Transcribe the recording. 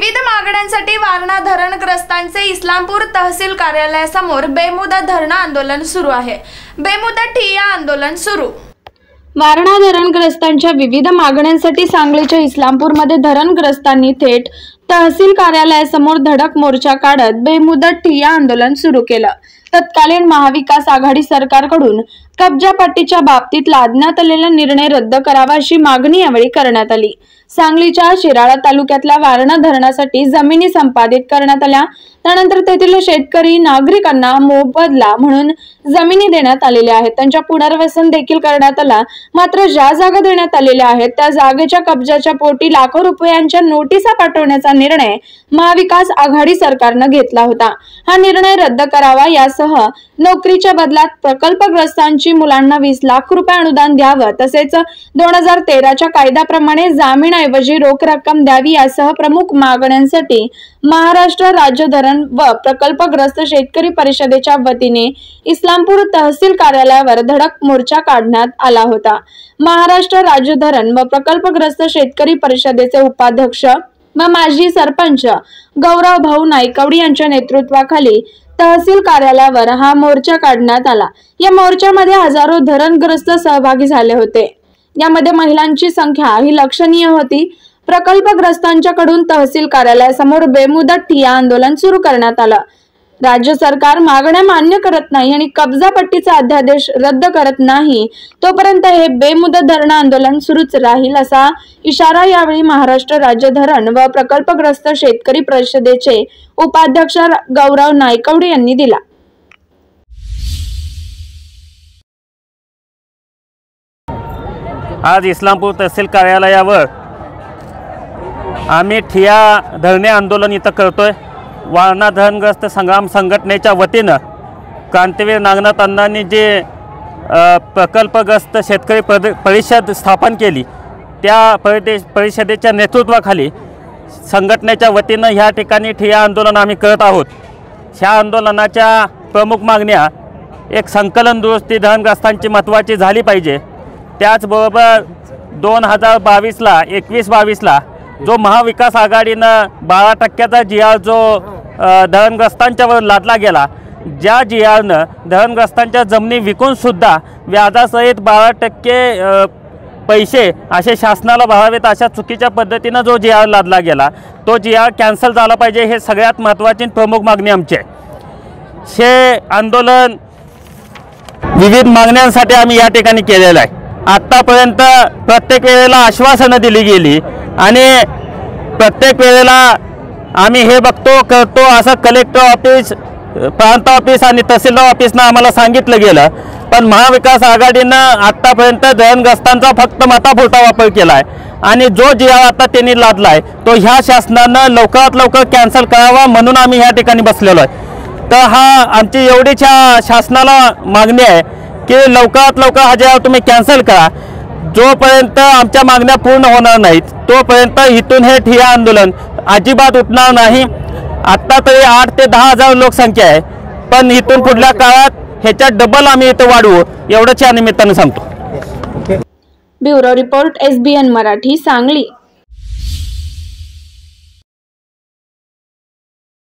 विविध मागण्यांसाठी वारणा धरणग्रस्तांचे इस्लामपूर तहसील कार्यालयासमोर बेमुदत धरणं आंदोलन सुरू आहे। बेमुदत ठिय्या आंदोलन सुरू। वारणा धरणग्रस्तांच्या विविध मागण्यांसाठी सांगलीच्या इस्लामपूरमध्ये धरणग्रस्तांनी थेट तहसील कार्यालयासमोर धडक मोर्चा काढत बेमुदत ठिय्या आंदोलन सुरू केलं। तत्कालीन महाविकास आघाडी सरकारकडून कब्जा पट्टीच्या बाबतीत लादण्यात आलेला निर्णय रद्द करावा अशी मागणी यावेळी करण्यात आली। सांगलीच्या शिराळा तालुक्यातल्या वारणा धरणासाठी जमिनी संपादित करण्यात आल्या, त्यानंतर तेथील शेतकरी नागरिकांना मोबदला म्हणून जमिनी देण्यात आलेल्या आहेत, त्यांच्या पुनर्वसन देखील करण्यात आला। मात्र ज्या जागा देण्यात आलेल्या आहेत त्या जागेच्या कब्जाच्या पोटी लाखो रुपयांच्या नोटिसा पाठवण्याचा निर्णय महाविकास आघाडी सरकारने घेतला होता। हा निर्णय रद्द करावा, यासह नोकरीच्या बदल्यात प्रकल्पग्रस्तांची मुलांना 20 लाख रुपये अनुदान द्यावं, तसेच 2013च्या कायद्याप्रमाणे जामीनऐवजी रोख रक्कम द्यावी, यासह प्रमुख मागण्यांसाठी महाराष्ट्र राज्य धरण व प्रकल्पग्रस्त शेतकरी परिषदेच्या वतीने इस्लामपूर तहसील कार्यालयावर धडक मोर्चा काढण्यात आला होता। महाराष्ट्र राज्य धरण व प्रकल्पग्रस्त शेतकरी परिषदेचे उपाध्यक्ष व माजी सरपंच गौरव भाऊ नायकवडी यांच्या नेतृत्वाखाली तहसील कार्यालयावर हा मोर्चा काढण्यात आला। या मोर्चामध्ये हजारो धरणग्रस्त सहभागी झाले होते। यामध्ये महिलांची संख्या ही लक्षणीय होती। प्रकल्पग्रस्तांच्याकडून तहसील कार्यालयासमोर बेमुदत ठिय्या आंदोलन सुरू करण्यात आलं। राज्य सरकार मागण्या मान्य करत नाही आणि कब्जा पट्टीचा अध्यादेश रद्द करत नाही तोपर्यंत हे बेमुदत धरणं आंदोलन सुरूच राहील, असा इशारा यावेळी महाराष्ट्र राज्य धरण व प्रकल्पग्रस्त शेतकरी परिषदेचे उपाध्यक्ष गौरव नायकवडी यांनी दिला। आज इस्लामपूर तहसील कार्यालयावर आम्ही ठिय्या धरणे आंदोलन इथं करतोय। वारणा धरणग्रस्त संग्राम संघटनेच्या वतीनं क्रांतीवीर नागनाथ अण्णांनी जे प्रकल्पग्रस्त शेतकरी परिषद स्थापन केली, त्या परिषदेच्या नेतृत्वाखाली संघटनेच्या वतीनं ह्या ठिकाणी ठिय्या आंदोलन आम्ही करत आहोत। ह्या आंदोलनाच्या प्रमुख मागण्या, एक संकलन दुरुस्ती धरणग्रस्तांची महत्त्वाची झाली पाहिजे। त्याचबरोबर 2022ला 21-22ला जो महाविकास आघाडीनं 12% GR जो धरणग्रस्तांच्यावर लादला गेला, ज्या GRनं धरणग्रस्तांच्या जमिनी विकूनसुद्धा व्याजासहित 12% पैसे असे शासनाला भरावेत, अशा चुकीच्या पद्धतीनं जो GR लादला गेला तो GR कॅन्सल झाला पाहिजे। हे सगळ्यात महत्त्वाची प्रमुख मागणी आमची आहे। हे आंदोलन विविध मागण्यांसाठी आम्ही या ठिकाणी केलेलं आहे। आत्तापर्यंत प्रत्येक वेळेला आश्वासनं दिली गेली आणि प्रत्येक वेळेला आम्ही हे करतो असं कलेक्टर ऑफिस, प्रांत ऑफिस आणि तहसीलदार ऑफिसनं आम्हाला सांगितलं गेलं, पण महाविकास आघाडीनं आत्तापर्यंत धरणग्रस्तांचा फक्त मतापुरता वापर केला आहे आणि जो GR आता त्यांनी लादला आहे तो ह्या शासनानं लवकरात लवकर कॅन्सल करावा, म्हणून आम्ही ह्या ठिकाणी बसलेलो आहे। तर हा आमची एवढीच शासनाला मागणी आहे की लवकरात लवकर हा GR तुम्ही कॅन्सल करा। जोपर्यंत आमच्या मागण्या पूर्ण होणार नाहीत तोपर्यंत इथून हे ठिय्या आंदोलन अजिबात उठणार नाही। आत्ता तरी 8 ते 10 हजार लोकसंख्या आहे, पण इथून पुढल्या काळात ह्याच्या डबल आम्ही इथं वाढवू, एवढंच या निमित्तानं सांगतो। Bureau report SBN Marathi, Sangli.